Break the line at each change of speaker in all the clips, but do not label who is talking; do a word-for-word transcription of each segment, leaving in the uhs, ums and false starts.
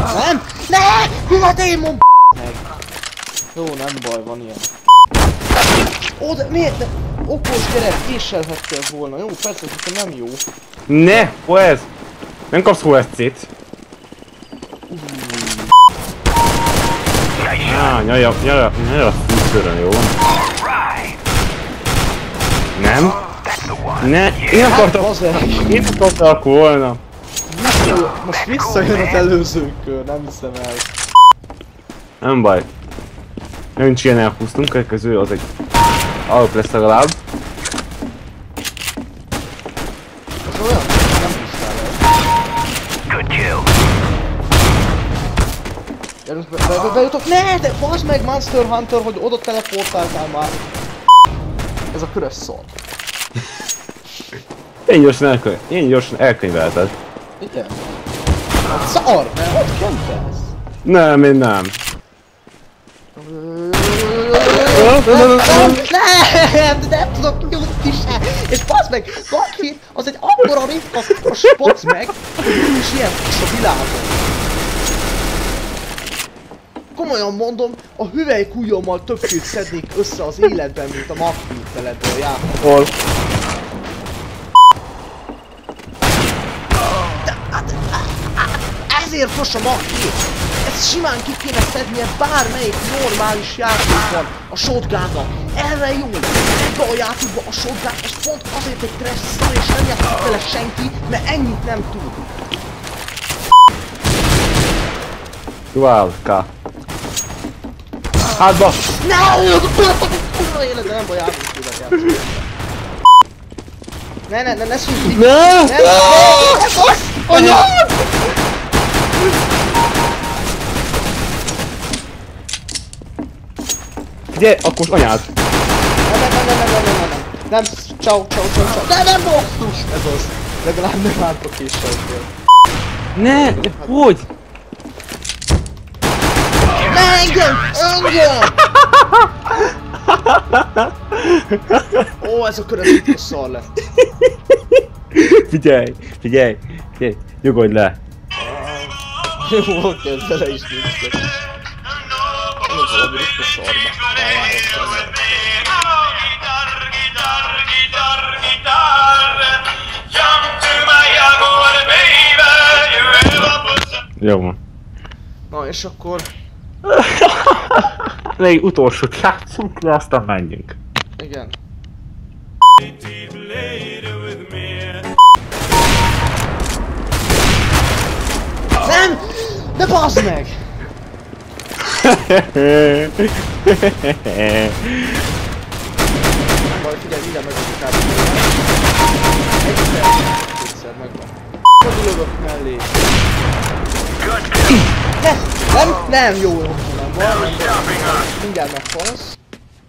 Nem! Ne! Mi a démon meg? Jó, nem baj, van ilyen. Ó, de miért ne? Okos gyerek, késelhettél volna. Jó, persze, hogy nem jó.
Ne! Hol ez? Nem kapsz hol ezt-t. Áh, nyalja, nyalja, nyalja fűszörön, jó? Nem? Ne! Én akartam! Én akartam volna!
Most visszajön az előző kör, nem hiszem el.
Nem baj. Nincs ilyen elhúztunk, a közül az egy alap lesz legalább.
Ez olyan? Nem húztál el.
Good kill.
Gyerünk, be, be, be, bejutok. Ne, de bazd meg Monster Hunter, hogy oda teleportáltál már. Ez a körös szor.
Én gyorsan elkönyv... Én gyorsan elkönyvelted.
Igen. Hát szar, mert ott kempelsz.
Nem, én nem.
Nem, de nem tudok nyújtni se! És bazd meg, valaki, az egy akkora ritka a spac meg, hogy nincs ilyen a világon. Komolyan mondom, a hüvelykujjommal többször szednék össze az életben, mint a magfűteledből játék.
Hol?
Ezért fos a magfűt! Ezt simán ki kéne szednie bármelyik normális játékban a shotgunnak. Erre jó! Ebbe a játékban a shotgun, és pont azért egy trash szar, és nem játszik vele senki, mert ennyit nem tud.
Duálka. Hátba!
Ne! Kurva élet, de nem baj, játékot játszol. Ne, ne, ne, ne szűnj!
Ne!
Ne, ne, ne,
Anya! Figyelj, akkor anyád!
Nem, nem, nem, nem, nem, nem, nem, nem, nem, ciao, ciao, ciao, ciao, de nem basszus! Ez az, legalább nem álltok késeltél.
Ne, de hogy?
Ne, engem, engem! Ó, ez a kör az itt szar lett.
Figyelj, figyelj, figyelj, nyugodj le!
Jó, oké, ez bele is nincs. Ez valami itt a szarba.
Jó van.
Na és akkor...
Még utolsót játszunk le, aztán menjünk.
Igen. Nem! Ne bazd meg! Nem baj, figyelj, minden meg a kártyát. Egyszer, egyszer megvan. Fordulok mellé. Ne! Nem! Nem! Jó, jó, nem van. Mindjárt meghalsz.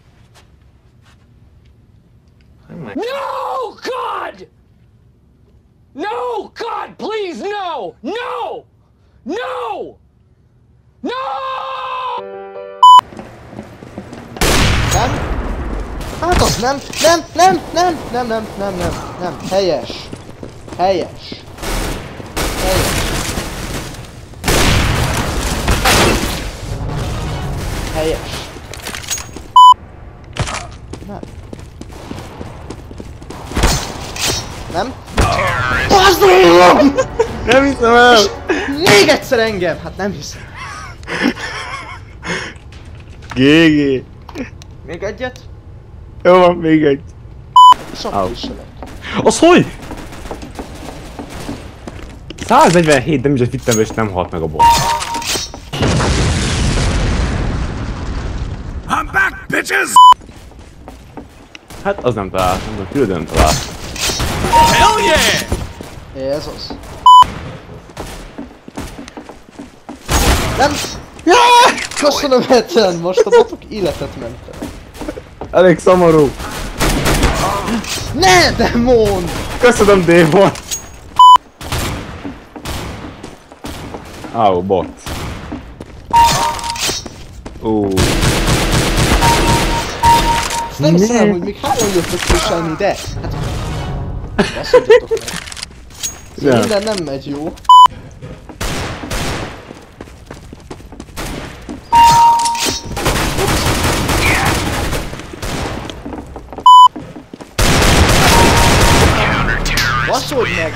No, God! No, God, please, no! No! No! No!
Nem? Hát az nem, nem, nem, nem, nem, nem, nem, nem, nem, helyes. Helyes. Helyes. Helyes. Nem. Nem? Bazd meg!
Nem hiszem el!
Még egyszer engem! Hát nem hiszem.
gé gé.
Még egyet?
Jó van, még egy.
Sok késelek.
Az hogy? száznegyvenhét damage-et vittem be és nem halt meg a bot.
I'm back, bitches!
Hát az nem talált, nem tudom, küldön talált.
Hell yeah!
Ez az. Nem! Köszönöm heten, most a botok életet mentem.
Elég szomorú.
Ne, demon!
Köszönöm, démon! Áó, bot. Ó.
Ezt nem hiszem, hogy még három jöttök késelni, de... Hát... Azt mondjatok meg. Szóval minden nem megy jó. Baszolj meg!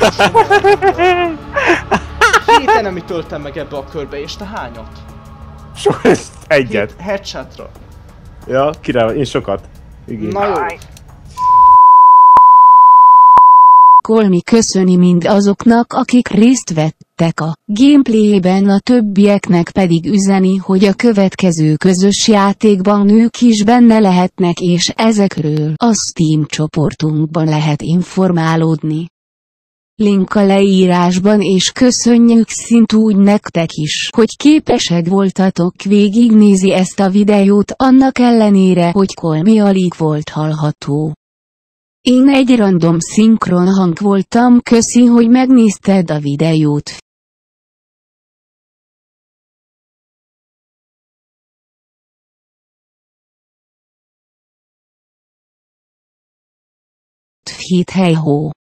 Két enemy töltem meg ebbe a körbe, és te hányat?
So, egyet.
Hét headshotra.
Ja, király, én sokat. Igen.
Na jó.
KoLMiW köszöni mind azoknak, akik részt vettek a gameplayben, a többieknek pedig üzeni, hogy a következő közös játékban nők is benne lehetnek, és ezekről a Steam csoportunkban lehet informálódni. Link a leírásban, és köszönjük szintúgy nektek is, hogy képesek voltatok végignézi ezt a videót annak ellenére, hogy KoLMiW alig volt hallható. Én egy random szinkron hang voltam, köszi, hogy megnézted a videót. Hét hely hó.